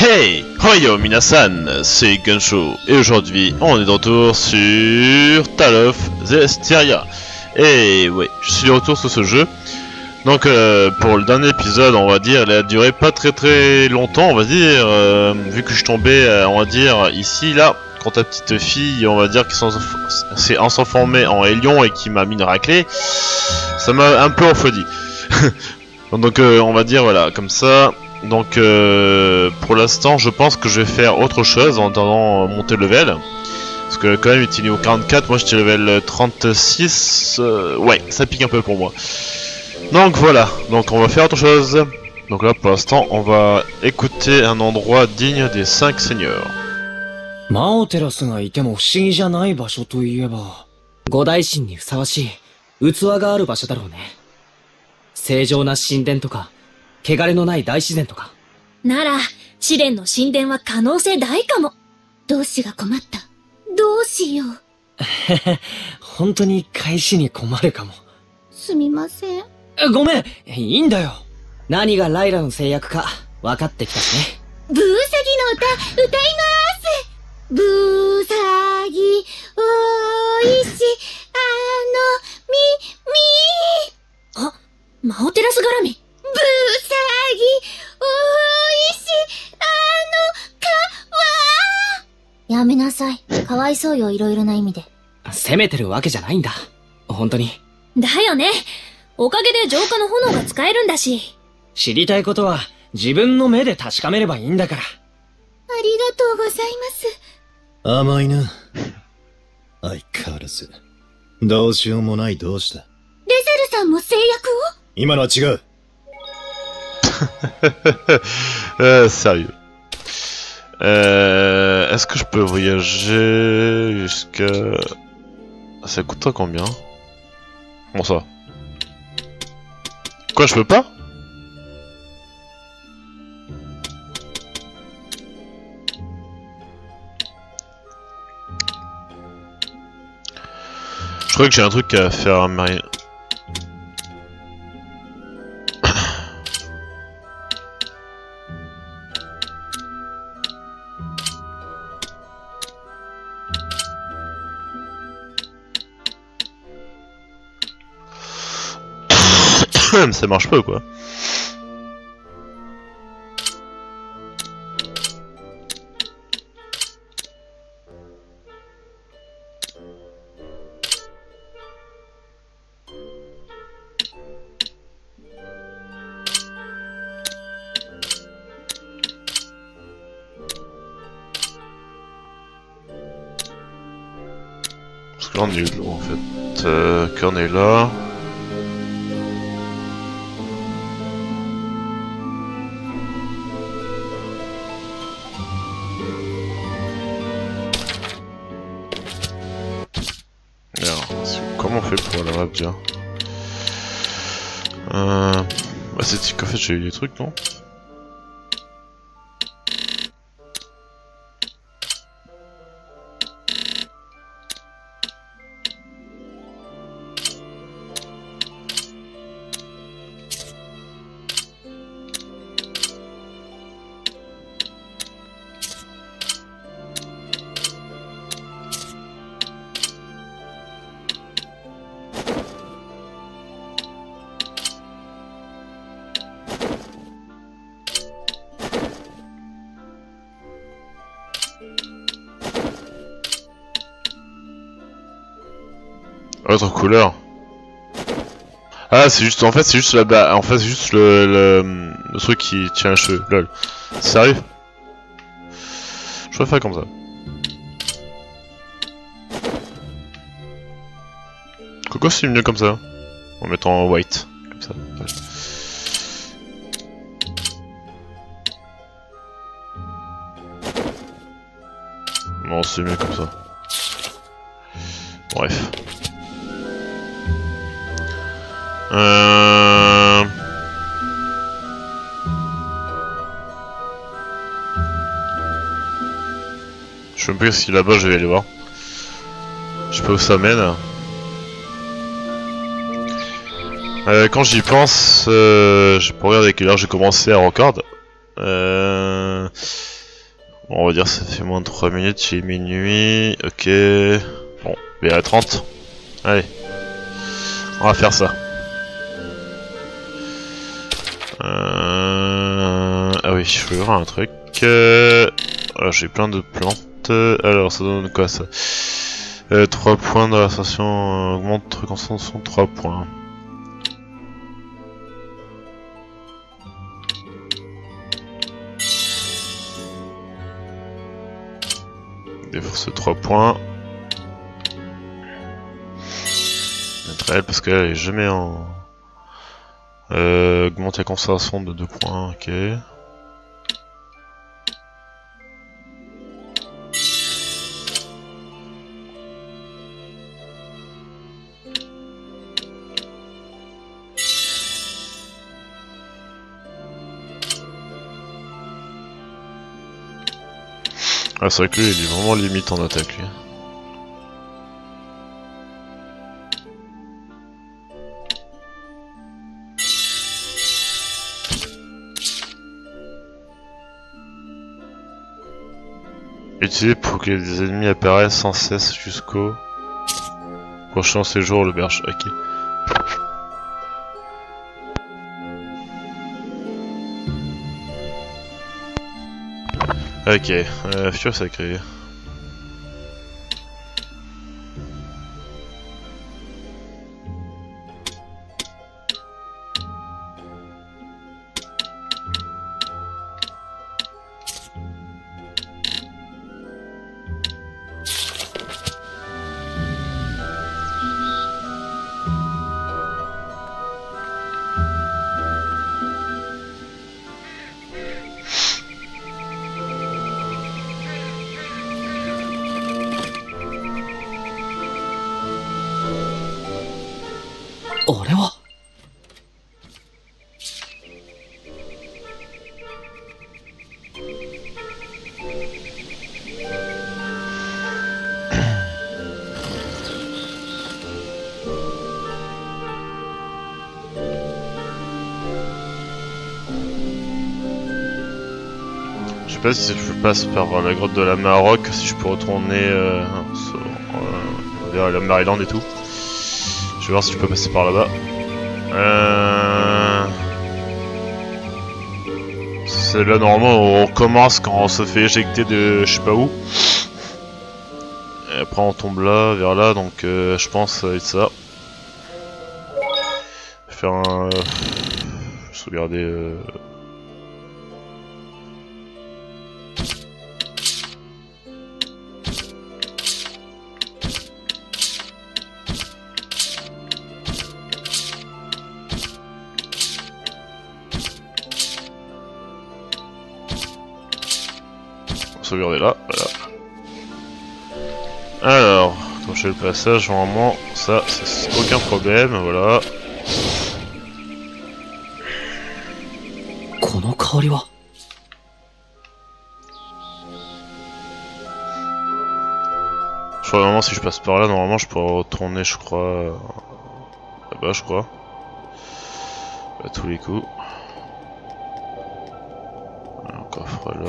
Hey! Hoyo minasan, c'est Gunshow et aujourd'hui on est de retour sur Tale of Zestiria. Et ouais, je suis de retour sur ce jeu. Donc pour le dernier épisode, on va dire, il a duré pas très longtemps, on va dire, vu que je suis tombé, on va dire, ici, là, quand ta petite fille, on va dire, qui s'est transformée en Hélion et qui m'a mis une raclée, ça m'a un peu refroidi. Donc on va dire, voilà, comme ça. Donc pour l'instant, je pense que je vais faire autre chose en attendant monter le level. Parce que quand même, il était niveau 44, moi j'étais level 36, ouais, ça pique un peu pour moi. Donc voilà, donc on va faire autre chose. Donc là pour l'instant on va écouter un endroit digne des 5 seigneurs. マオテラスがいても不思議じゃない場所といえば、五大神にふさわしい器がある場所だろうね。正常な神殿とか、汚れのない大自然とか。 なら、試練の神殿は可能性大かも。同志が困った。どうしよう。 本当に返しに困るかも。 すみません。 ごめん、いいんだよ。何がライラの制約か分かってきたしね。 ブーサギの歌、歌います。ブーサギ、おいし、あ、マオテラス絡み。ブーサギ、おいし、やめなさい。かわいそうよ、いろいろな意味で。 責めてるわけじゃないんだ。本当に。 だよね。おかげで浄化の炎が使えるんだし。 知りたいことは自分の目で確かめればいいんだから。 ありがとうございます。 甘いな。相変わらず。どうしようもないどうした。 レゼルさんも制約を？ 今のは違う。 Sérieux. Est-ce que je peux voyager jusqu'à... Ça coûterait combien? Comment ça? Quoi, je peux pas? Je crois que j'ai un truc à faire à Marie. Ça marche pas ou quoi? Parce que là on est où en fait? Qu'on est là. Comment on fait pour la map déjà? Bah c'est qu'en fait j'ai eu des trucs, non? Autre couleur. Ah c'est juste, en fait c'est juste là-bas, en fait c'est juste le truc qui tient les cheveux, lol. Sérieux? Je vais faire comme ça. Coco c'est mieux comme ça. En mettant white, comme ça. Ouais. Non c'est mieux comme ça. Bref. Je sais même pas si là-bas je vais aller voir. Je sais pas où ça mène. Quand j'y pense, j'ai pas regardé à quelle heure j'ai commencé à record. Bon, on va dire ça fait moins de 3 minutes, il est minuit. Ok. Bon, il est à 30. Allez. On va faire ça. Ah oui, je veux voir un truc. J'ai plein de plantes. Alors, ça donne quoi ça? 3 points dans la station. Augmente concentration de 3 points. Déforce 3 points. Mettre elle parce qu'elle est jamais en. Augmenter la concentration de 2 points, ok. Ah c'est vrai que lui il est vraiment limite en attaque lui. Utilisé pour que les ennemis apparaissent sans cesse jusqu'au prochain séjour l'auberge. Ok. Ok, futur sacré. Je sais pas si je passe par la grotte de la Maroc, si je peux retourner vers la Maryland et tout. Je vais voir si je peux passer par là-bas. C'est là normalement où on commence quand on se fait éjecter de je sais pas où. Et après on tombe là, vers là, donc je pense que ça va être ça. Faire un... sauvegarder... sauvegarder là, voilà. Alors, quand je fais le passage, normalement, ça, c'est aucun problème, voilà. Je crois normalement si je passe par là, normalement je pourrais retourner, je crois, là-bas, je crois. À tous les coups. Un coffre là.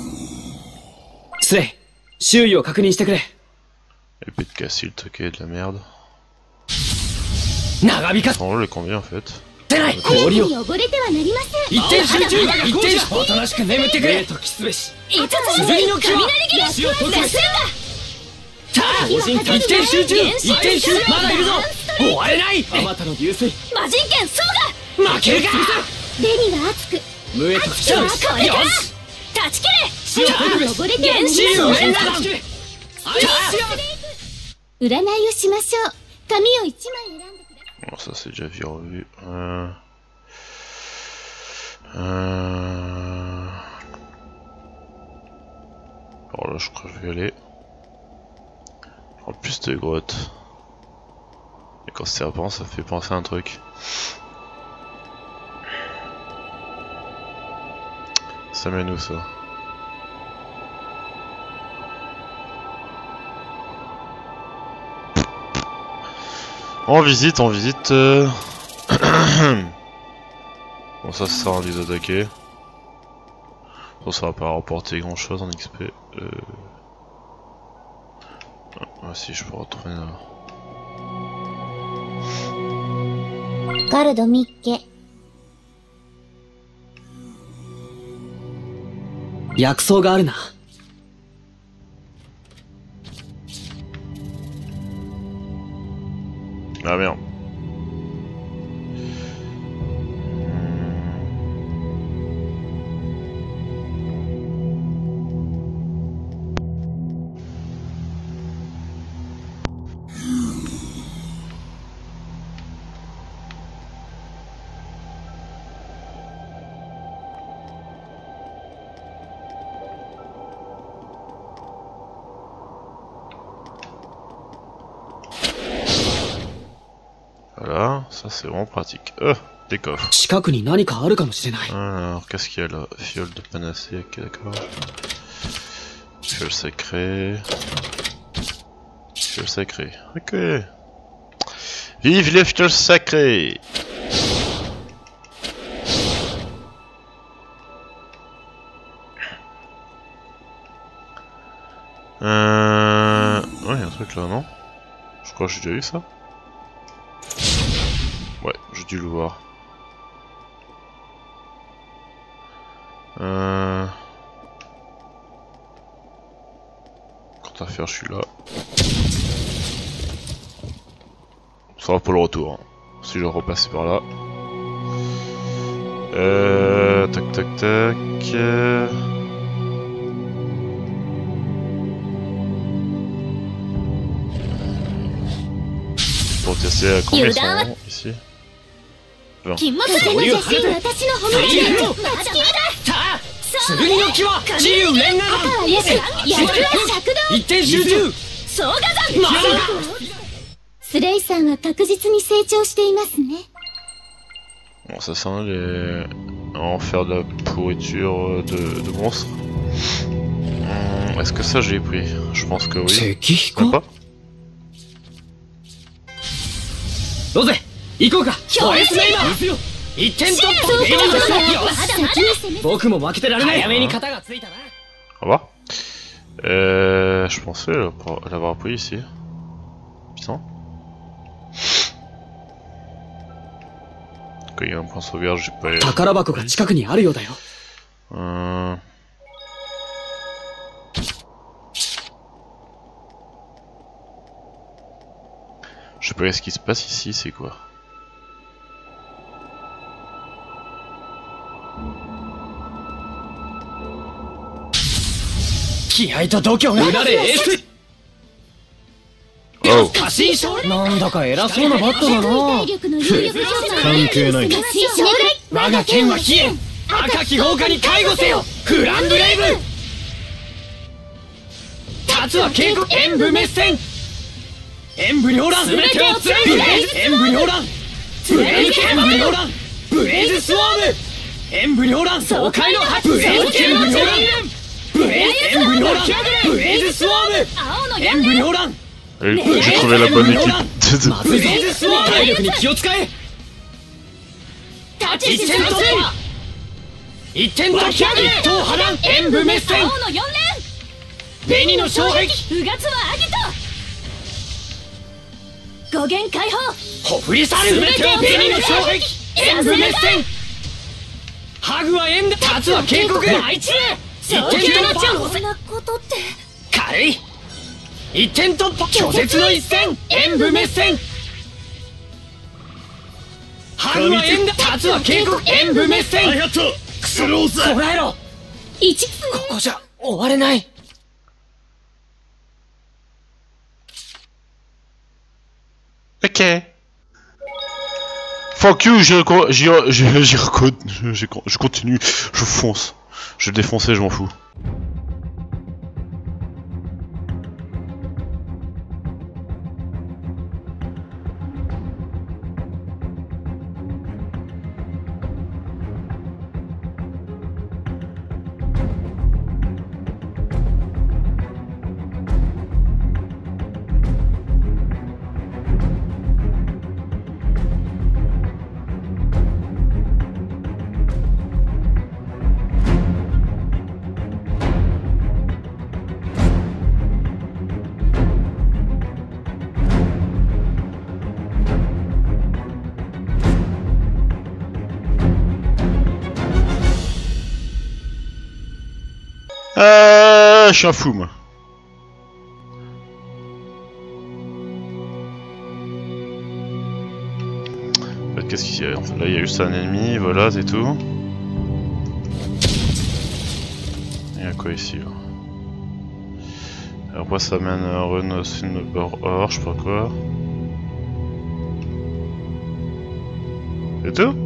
Épée de Cassilt, ok, de la merde. On les combien en fait? Bon, ça c'est déjà vu revu. Alors là je crois que je vais y aller. En plus de grotte. Et quand c'est serpent ça fait penser à un truc. Ça mène où ça? On visite, on visite. Bon ça sert à les attaquer. Bon, ça va pas rapporter grand chose en XP. Ah, si je peux retrouver là. ガルドミッケ。 薬草があるな。 Ah merde. Voilà, ça c'est vraiment pratique. Des coffres. 近くに何かあるかもしれない。 Alors, qu'est-ce qu'il y a là? Fiole de panacée, ok d'accord. Fiole sacrée. Fiole sacrée, ok. Vive les fioles sacrées! Ouais, y'a un truc là, non? Je crois que j'ai déjà eu ça. Ouais, j'ai dû le voir. Quant à faire, je suis là. Ça va pour le retour. Hein. Si je repasse par là. Tac tac tac. Pour tester à combien ils sont ici. 気持ちが優しい私の褒めるまだまださあ剣の木は自由連合だやつは尺道一点集中。 総火山スレイさんは確実に成長していますね Bon, ça sent les... en faire de la pourriture de monstres. Est-ce que ça j'ai pris? Je pense que oui. 石 Même 彦 pas? どうぜ行こうか。おやすみ今一点突破。僕も負けてられない。早めに型がついたな。 Au revoir. Je pensais l'avoir pris ici. Putain. Ok, il y a un point de sauvegarde, j'ai pas... 宝箱が近くにあるようだよ。 Je sais pas ce qui se passe ici, c'est quoi? Oh. なんだか偉そうなバットだな。 体力の有力状態関係ない。 我が剣は飛燕。赤き豪華に介護せよ。グランブレイブ。立つは警告。演武滅戦。演武両乱。全てを貫け。演武両乱。演武両乱。ブレイズスワーム。演武両乱。爽快の発ブレイズ演武両乱。ブレイズ演武両乱。ブレイズスワーム。演武両乱。 J'ai trouvé la bonne équipe. まずいぞ。体力に気を使え。一点突破。一点突破。一刀波乱。演武滅戦。紅の障壁。 うがつはアギト語源解放ほふり去る。全ては紅の障壁。演武滅戦。ハグは縁だ。立つは警告。第一一点突破。 そんなことって軽い。一点突破。拒絶の一戦。演武滅戦。ハグは縁だ。立つは警告。演武滅戦。 あやっとクソローズこらえろ。 一ここじゃ終われない。 Ok. Fuck you, je continue, je fonce. Je vais le défoncer, je m'en fous. Je suis un fou, moi. Qu'est-ce qu'il y a? Là, il y a juste un ennemi, voilà, c'est tout. Il y a quoi ici, là? Alors, moi, ça mène à une bord or, je sais pas quoi. C'est tout?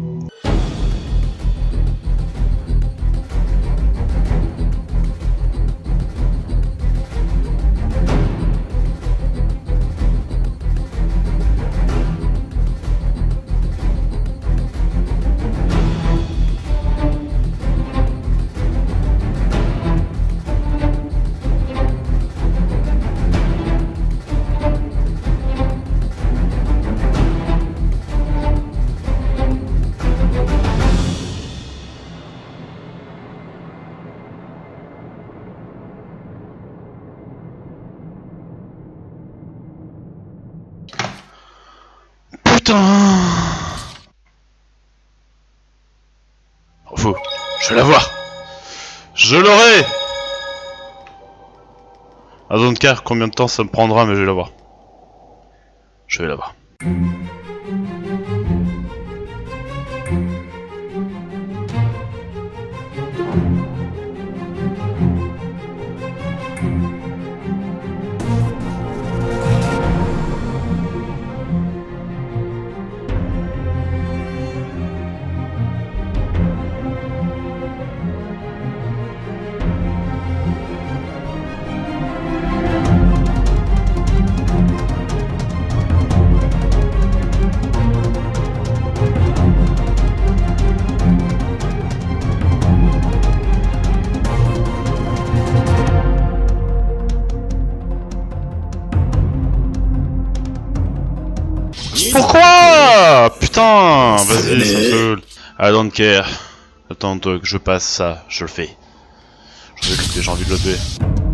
Putain! Faux. Je vais l'avoir. Je l'aurai. I don't care combien de temps ça me prendra, mais je vais l'avoir. Je vais l'avoir. Pourquoi? Putain, vas-y, ça me saoule. I don't care. Attends que je passe ça, je le fais. Je vais le tuer, j'ai envie de le tuer.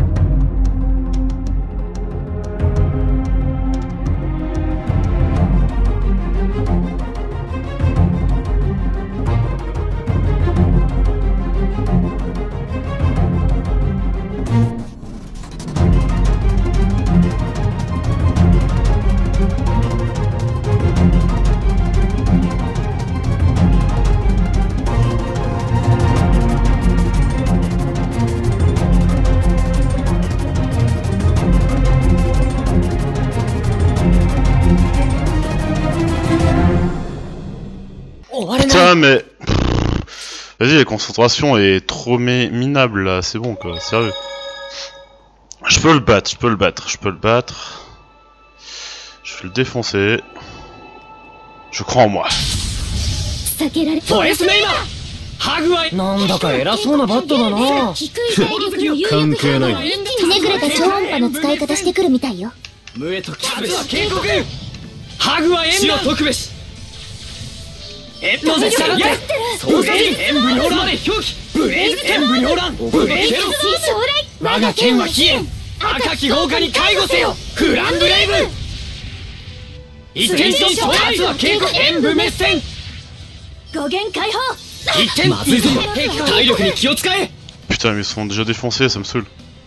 Putain, mais... Vas-y, la concentration est trop minable là, c'est bon quoi, sérieux. Je peux le battre, je peux le battre, je peux le battre. Je vais le défoncer. Je crois en moi. なんだか偉そうなバットだな。 関係ない。 ひねくれた超音波の使い方してくるみたいよ。 無へと来べし警告。ハグは塩特別。エッドで下がって操作人演武両乱で表記ブレイズ演武両乱ブレイズ我が剣は飛燕赤き豪華に介護せよグランブレイブ一点進勝勝は警告演武滅戦語源解放一点まずいぞ体力に気を使え Putain, mais ils sont déjà défoncés, ça me saoule.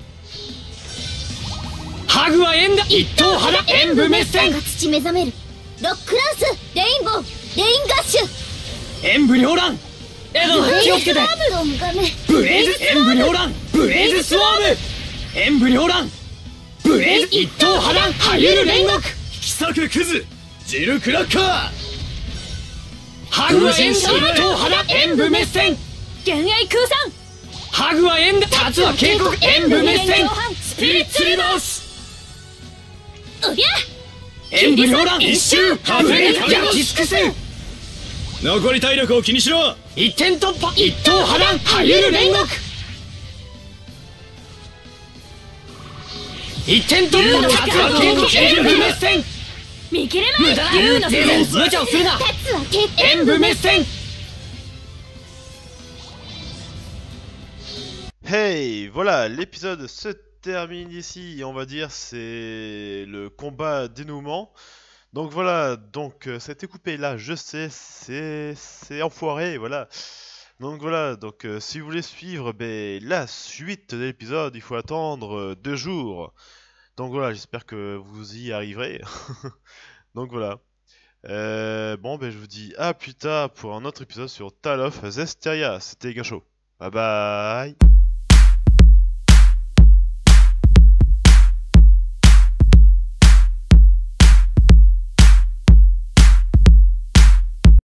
ハグは演だ一等肌演武滅戦土目覚めるロックランスレインボーレインガッシュ演武両乱エド気をつけてブレイズ演武両乱ブレイズスワーム演武両乱ブレイズ一等波乱ハユル煉獄奇策クズジルクラッカーハグは演だ一等波乱演武滅戦幻影空散ハグは演だ達は警告演武滅戦スピリッツリバースうりゃ演武両乱一周ブレイズ焼き尽くす残り体力を気にしろ。 一点突破一等波乱ハユル煉獄一点突破達は警告演武滅戦見切れない無駄だ全然無茶をするな達は警告演武滅戦 Hey, voilà, l'épisode se termine ici, on va dire, c'est le combat dénouement. Donc voilà, donc ça a été coupé là, je sais, c'est enfoiré, voilà. Donc voilà, donc si vous voulez suivre la suite de l'épisode, il faut attendre 2 jours. Donc voilà, j'espère que vous y arriverez. Donc voilà. Bon, je vous dis à plus tard pour un autre épisode sur Tale of Zestiria. C'était Gacho. Bye bye.